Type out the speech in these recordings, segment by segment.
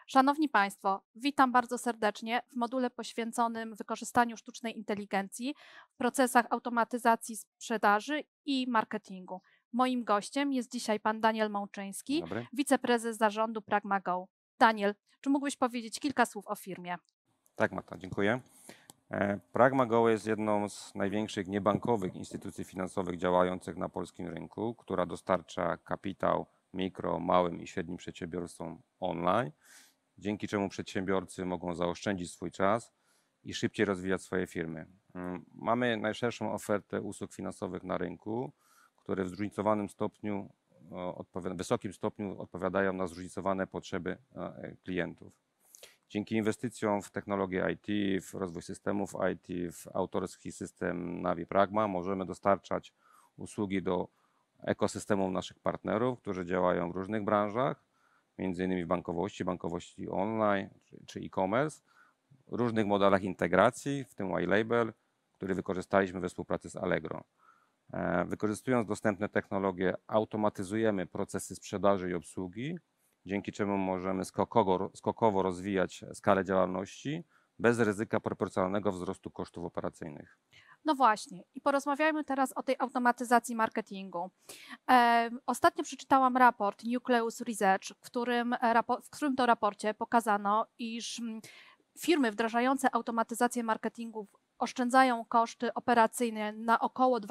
Szanowni Państwo, witam bardzo serdecznie w module poświęconym wykorzystaniu sztucznej inteligencji w procesach automatyzacji sprzedaży i marketingu. Moim gościem jest dzisiaj pan Daniel Dzień Mączyński, dobry. wiceprezes zarządu PragmaGo. Daniel, czy mógłbyś powiedzieć kilka słów o firmie? Tak, Marta, dziękuję. PragmaGo jest jedną z największych niebankowych instytucji finansowych działających na polskim rynku, która dostarcza kapitał mikro, małym i średnim przedsiębiorstwom online, dzięki czemu przedsiębiorcy mogą zaoszczędzić swój czas i szybciej rozwijać swoje firmy. Mamy najszerszą ofertę usług finansowych na rynku, które w zróżnicowanym stopniu, wysokim stopniu odpowiadają na zróżnicowane potrzeby klientów. Dzięki inwestycjom w technologię IT, w rozwój systemów IT, w autorski system Navi Pragma możemy dostarczać usługi do ekosystemów naszych partnerów, którzy działają w różnych branżach, między innymi w bankowości online czy e-commerce, różnych modelach integracji, w tym white label, który wykorzystaliśmy we współpracy z Allegro. Wykorzystując dostępne technologie, automatyzujemy procesy sprzedaży i obsługi, dzięki czemu możemy skokowo rozwijać skalę działalności bez ryzyka proporcjonalnego wzrostu kosztów operacyjnych. No właśnie, i porozmawiajmy teraz o tej automatyzacji marketingu. Ostatnio przeczytałam raport Nucleus Research, w którym to raporcie pokazano, iż firmy wdrażające automatyzację marketingu oszczędzają koszty operacyjne na około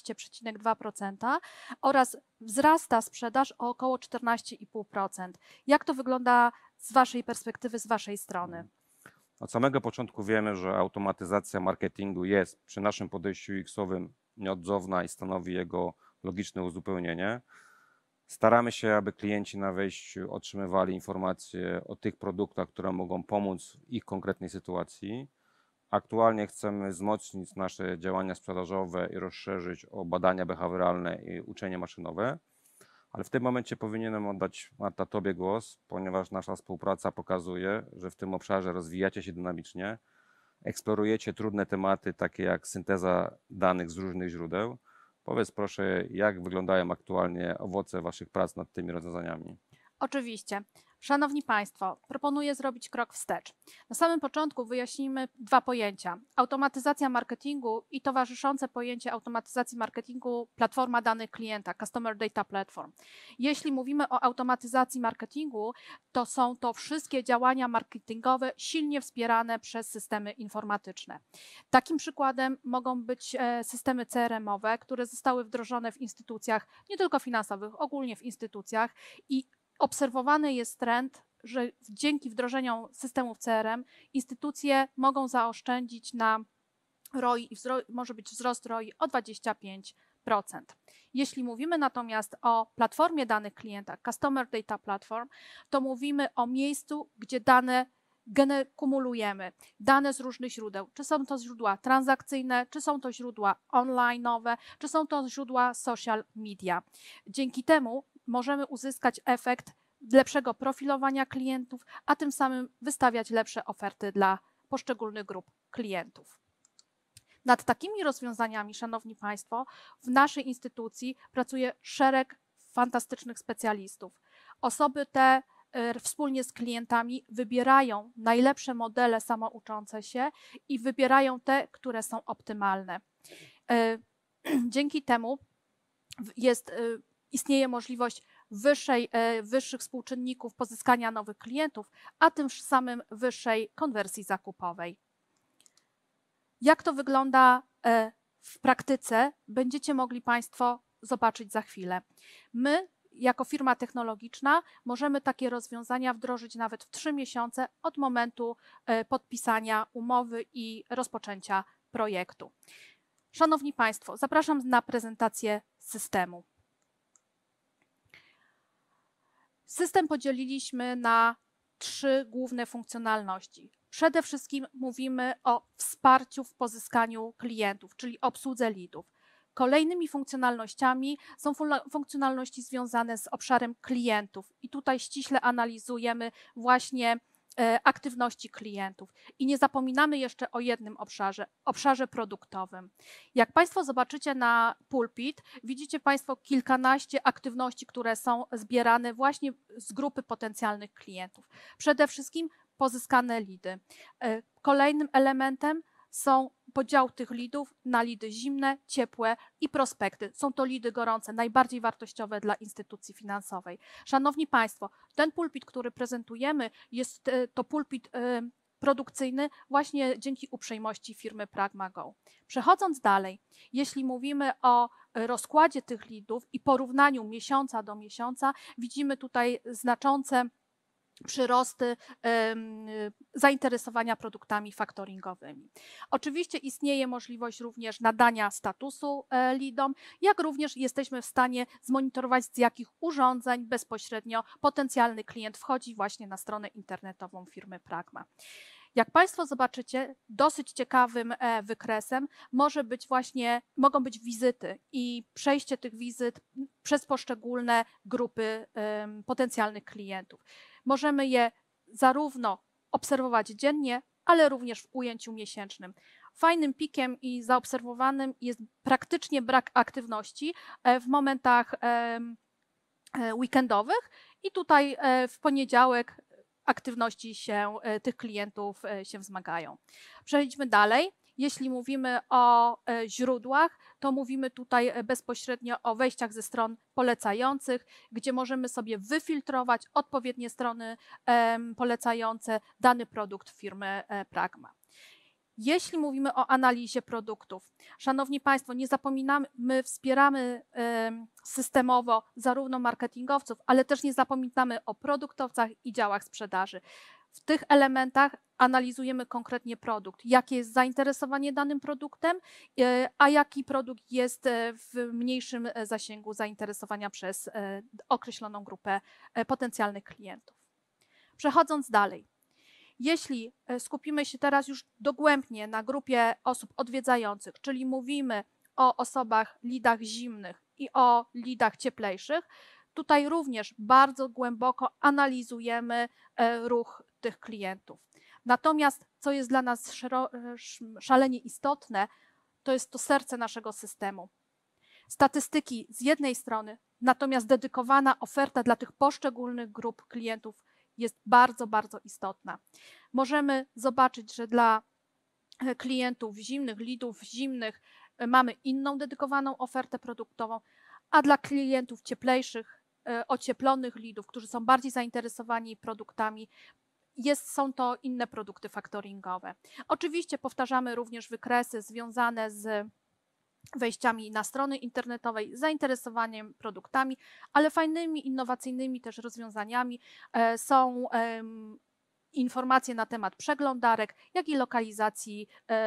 12,2% oraz wzrasta sprzedaż o około 14,5%. Jak to wygląda z Waszej perspektywy, z Waszej strony? Od samego początku wiemy, że automatyzacja marketingu jest przy naszym podejściu UX-owym nieodzowna i stanowi jego logiczne uzupełnienie. Staramy się, aby klienci na wejściu otrzymywali informacje o tych produktach, które mogą pomóc w ich konkretnej sytuacji. Aktualnie chcemy wzmocnić nasze działania sprzedażowe i rozszerzyć o badania behawioralne i uczenie maszynowe. Ale w tym momencie powinienem oddać, Marta, Tobie głos, ponieważ nasza współpraca pokazuje, że w tym obszarze rozwijacie się dynamicznie, eksplorujecie trudne tematy, takie jak synteza danych z różnych źródeł. Powiedz proszę, jak wyglądają aktualnie owoce Waszych prac nad tymi rozwiązaniami? Oczywiście. Szanowni Państwo, proponuję zrobić krok wstecz. Na samym początku wyjaśnijmy dwa pojęcia. Automatyzacja marketingu i towarzyszące pojęcie automatyzacji marketingu platforma danych klienta, Customer Data Platform. Jeśli mówimy o automatyzacji marketingu, to są to wszystkie działania marketingowe silnie wspierane przez systemy informatyczne. Takim przykładem mogą być systemy CRM-owe, które zostały wdrożone w instytucjach nie tylko finansowych, ogólnie w instytucjach i obserwowany jest trend, że dzięki wdrożeniom systemów CRM instytucje mogą zaoszczędzić na ROI i może być wzrost ROI o 25%. Jeśli mówimy natomiast o platformie danych klienta, Customer Data Platform, to mówimy o miejscu, gdzie dane kumulujemy, dane z różnych źródeł. Czy są to źródła transakcyjne, czy są to źródła online'owe, czy są to źródła social media. Dzięki temu możemy uzyskać efekt lepszego profilowania klientów, a tym samym wystawiać lepsze oferty dla poszczególnych grup klientów. Nad takimi rozwiązaniami, Szanowni Państwo, w naszej instytucji pracuje szereg fantastycznych specjalistów. Osoby te wspólnie z klientami wybierają najlepsze modele samouczące się i wybierają te, które są optymalne. Dzięki temu istnieje możliwość wyższych współczynników pozyskania nowych klientów, a tym samym wyższej konwersji zakupowej. Jak to wygląda w praktyce, będziecie mogli Państwo zobaczyć za chwilę. My, jako firma technologiczna, możemy takie rozwiązania wdrożyć nawet w 3 miesiące od momentu podpisania umowy i rozpoczęcia projektu. Szanowni Państwo, zapraszam na prezentację systemu. System podzieliliśmy na 3 główne funkcjonalności. Przede wszystkim mówimy o wsparciu w pozyskaniu klientów, czyli obsłudze leadów. Kolejnymi funkcjonalnościami są funkcjonalności związane z obszarem klientów i tutaj ściśle analizujemy właśnie aktywności klientów. I nie zapominamy jeszcze o jednym obszarze produktowym. Jak Państwo zobaczycie na pulpit, widzicie Państwo kilkanaście aktywności, które są zbierane właśnie z grupy potencjalnych klientów. Przede wszystkim pozyskane lidy. Kolejnym elementem są podział tych lidów na lidy zimne, ciepłe i prospekty. Są to lidy gorące, najbardziej wartościowe dla instytucji finansowej. Szanowni Państwo, ten pulpit, który prezentujemy, jest to pulpit produkcyjny właśnie dzięki uprzejmości firmy PragmaGo. Przechodząc dalej, jeśli mówimy o rozkładzie tych lidów i porównaniu miesiąca do miesiąca, widzimy tutaj znaczące przyrosty zainteresowania produktami faktoringowymi. Oczywiście istnieje możliwość również nadania statusu lidom, jak również jesteśmy w stanie zmonitorować, z jakich urządzeń bezpośrednio potencjalny klient wchodzi właśnie na stronę internetową firmy Pragma. Jak Państwo zobaczycie, dosyć ciekawym wykresem mogą być wizyty i przejście tych wizyt przez poszczególne grupy potencjalnych klientów. Możemy je zarówno obserwować dziennie, ale również w ujęciu miesięcznym. Fajnym pikiem i zaobserwowanym jest praktycznie brak aktywności w momentach weekendowych i tutaj w poniedziałek aktywności tych klientów się wzmagają. Przejdźmy dalej. Jeśli mówimy o źródłach, to mówimy tutaj bezpośrednio o wejściach ze stron polecających, gdzie możemy sobie wyfiltrować odpowiednie strony polecające dany produkt firmy Pragma. Jeśli mówimy o analizie produktów, szanowni Państwo, nie zapominamy, my wspieramy systemowo zarówno marketingowców, ale też nie zapominamy o produktowcach i działach sprzedaży. W tych elementach analizujemy konkretnie produkt, jakie jest zainteresowanie danym produktem, a jaki produkt jest w mniejszym zasięgu zainteresowania przez określoną grupę potencjalnych klientów. Przechodząc dalej. Jeśli skupimy się teraz już dogłębnie na grupie osób odwiedzających, czyli mówimy o osobach lidach zimnych i o lidach cieplejszych, tutaj również bardzo głęboko analizujemy ruch tych klientów. Natomiast co jest dla nas szalenie istotne, to jest to serce naszego systemu. Statystyki z jednej strony, natomiast dedykowana oferta dla tych poszczególnych grup klientów jest bardzo, bardzo istotna. Możemy zobaczyć, że dla klientów zimnych, lidów zimnych mamy inną dedykowaną ofertę produktową, a dla klientów cieplejszych, ocieplonych lidów, którzy są bardziej zainteresowani produktami, są to inne produkty faktoringowe. Oczywiście powtarzamy również wykresy związane z wejściami na strony internetowe, zainteresowaniem produktami, ale fajnymi, innowacyjnymi też rozwiązaniami są informacje na temat przeglądarek, jak i lokalizacji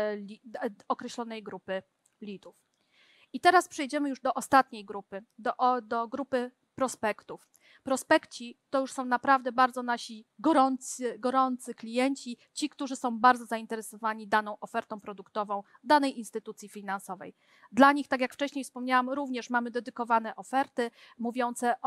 określonej grupy lidów. I teraz przejdziemy już do ostatniej grupy, do grupy prospektów. Prospekci to już są naprawdę bardzo nasi gorący klienci, ci, którzy są bardzo zainteresowani daną ofertą produktową danej instytucji finansowej. Dla nich, tak jak wcześniej wspomniałam, również mamy dedykowane oferty mówiące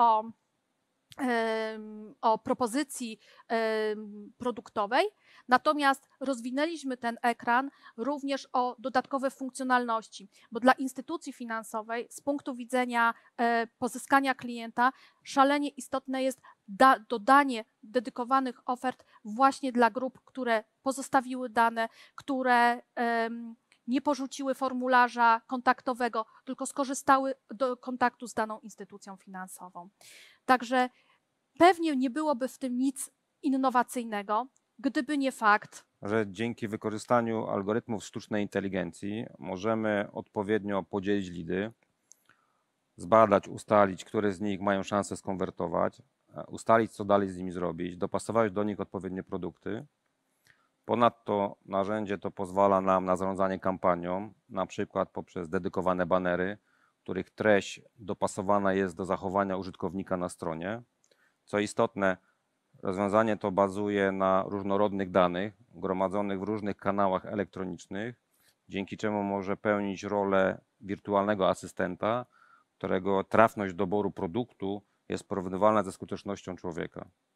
o propozycji produktowej, natomiast rozwinęliśmy ten ekran również o dodatkowe funkcjonalności, bo dla instytucji finansowej z punktu widzenia pozyskania klienta szalenie istotne jest dodanie dedykowanych ofert właśnie dla grup, które pozostawiły dane, które nie porzuciły formularza kontaktowego, tylko skorzystały do kontaktu z daną instytucją finansową. Także pewnie nie byłoby w tym nic innowacyjnego, gdyby nie fakt, że dzięki wykorzystaniu algorytmów sztucznej inteligencji możemy odpowiednio podzielić lidy, zbadać, ustalić, które z nich mają szansę skonwertować, ustalić, co dalej z nimi zrobić, dopasować do nich odpowiednie produkty. Ponadto narzędzie to pozwala nam na zarządzanie kampanią, na przykład poprzez dedykowane banery, których treść dopasowana jest do zachowania użytkownika na stronie. Co istotne, rozwiązanie to bazuje na różnorodnych danych gromadzonych w różnych kanałach elektronicznych, dzięki czemu może pełnić rolę wirtualnego asystenta, którego trafność doboru produktu jest porównywalna ze skutecznością człowieka.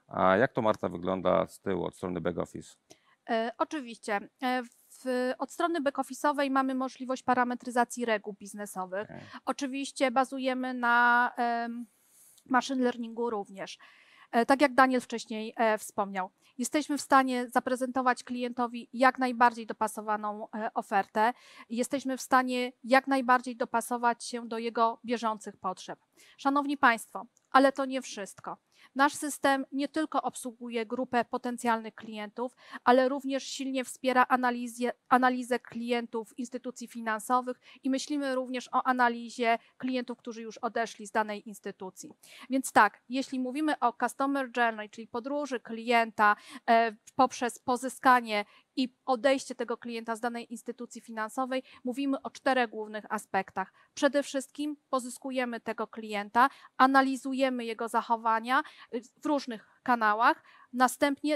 A jak to, Marta, wygląda z tyłu, od strony back office? Oczywiście. Od strony back-office'owej mamy możliwość parametryzacji reguł biznesowych. Okej. Oczywiście bazujemy na machine learningu również. Tak jak Daniel wcześniej wspomniał, jesteśmy w stanie zaprezentować klientowi jak najbardziej dopasowaną ofertę. Jesteśmy w stanie jak najbardziej dopasować się do jego bieżących potrzeb. Szanowni Państwo, ale to nie wszystko. Nasz system nie tylko obsługuje grupę potencjalnych klientów, ale również silnie wspiera analizę klientów instytucji finansowych i myślimy również o analizie klientów, którzy już odeszli z danej instytucji. Więc tak, jeśli mówimy o customer journey, czyli podróży klienta poprzez pozyskanie i odejście tego klienta z danej instytucji finansowej, mówimy o 4 głównych aspektach. Przede wszystkim pozyskujemy tego klienta, analizujemy jego zachowania w różnych kanałach, następnie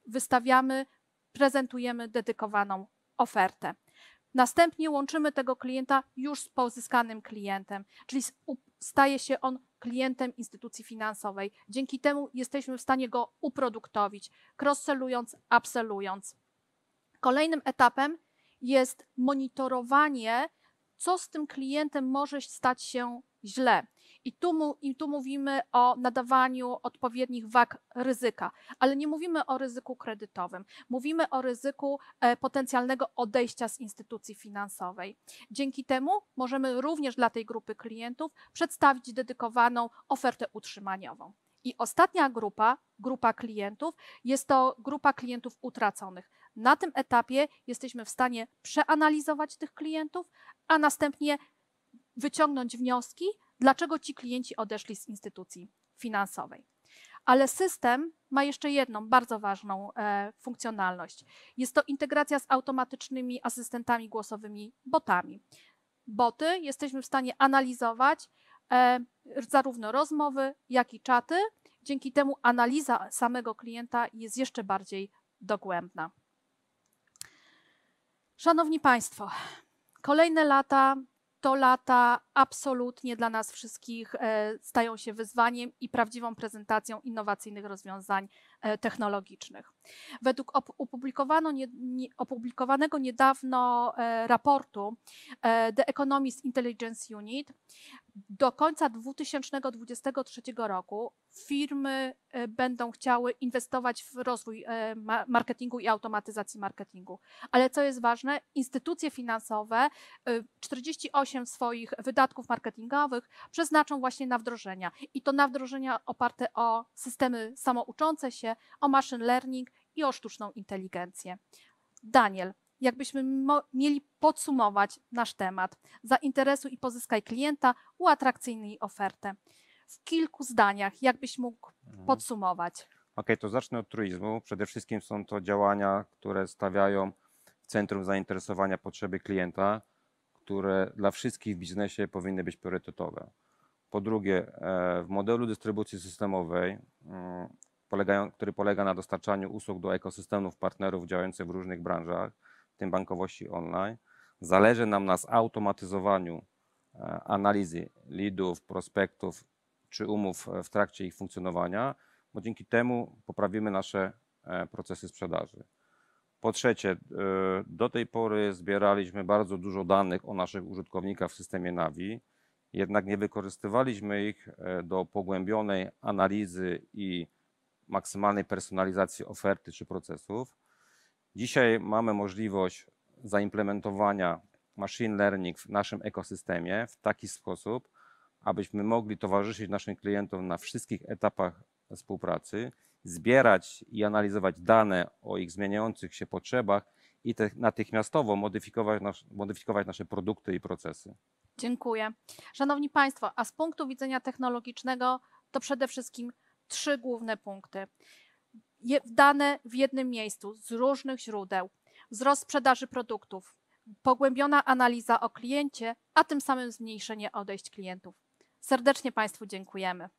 prezentujemy dedykowaną ofertę. Następnie łączymy tego klienta już z pozyskanym klientem, czyli staje się on klientem instytucji finansowej. Dzięki temu jesteśmy w stanie go uproduktowić, cross-sellując, upsellując. Kolejnym etapem jest monitorowanie, co z tym klientem może stać się źle. I tu mówimy o nadawaniu odpowiednich wag ryzyka, ale nie mówimy o ryzyku kredytowym. Mówimy o ryzyku potencjalnego odejścia z instytucji finansowej. Dzięki temu możemy również dla tej grupy klientów przedstawić dedykowaną ofertę utrzymaniową. I ostatnia grupa klientów, jest to grupa klientów utraconych. Na tym etapie jesteśmy w stanie przeanalizować tych klientów, a następnie wyciągnąć wnioski, dlaczego ci klienci odeszli z instytucji finansowej. Ale system ma jeszcze jedną bardzo ważną funkcjonalność. Jest to integracja z automatycznymi asystentami głosowymi, botami. Boty jesteśmy w stanie analizować zarówno rozmowy, jak i czaty. Dzięki temu analiza samego klienta jest jeszcze bardziej dogłębna. Szanowni Państwo, kolejne lata to lata absolutnie dla nas wszystkich stają się wyzwaniem i prawdziwą prezentacją innowacyjnych rozwiązań technologicznych. Według opublikowanego niedawno raportu The Economist Intelligence Unit do końca 2023 roku firmy będą chciały inwestować w rozwój marketingu i automatyzacji marketingu. Ale co jest ważne, instytucje finansowe 48 swoich wydatków marketingowych przeznaczą właśnie na wdrożenia. I to na wdrożenia oparte o systemy samouczące się, o machine learning i o sztuczną inteligencję. Daniel, jakbyśmy mieli podsumować nasz temat, zainteresuj i pozyskaj klienta, uatrakcyjnij ofertę. W kilku zdaniach, jakbyś mógł podsumować? Okej, to zacznę od turyzmu. Przede wszystkim są to działania, które stawiają w centrum zainteresowania potrzeby klienta, które dla wszystkich w biznesie powinny być priorytetowe. Po drugie, w modelu dystrybucji systemowej, który polega na dostarczaniu usług do ekosystemów partnerów działających w różnych branżach, w tym bankowości online, zależy nam na zautomatyzowaniu analizy leadów, prospektów czy umów w trakcie ich funkcjonowania, bo dzięki temu poprawimy nasze procesy sprzedaży. Po trzecie, do tej pory zbieraliśmy bardzo dużo danych o naszych użytkownikach w systemie Navi, jednak nie wykorzystywaliśmy ich do pogłębionej analizy i maksymalnej personalizacji oferty czy procesów. Dzisiaj mamy możliwość zaimplementowania machine learning w naszym ekosystemie w taki sposób, abyśmy mogli towarzyszyć naszym klientom na wszystkich etapach współpracy, zbierać i analizować dane o ich zmieniających się potrzebach i natychmiastowo modyfikować nasze produkty i procesy. Dziękuję. Szanowni Państwo, a z punktu widzenia technologicznego to przede wszystkim 3 główne punkty. Dane w jednym miejscu z różnych źródeł, wzrost sprzedaży produktów, pogłębiona analiza o kliencie, a tym samym zmniejszenie odejść klientów. Serdecznie Państwu dziękujemy.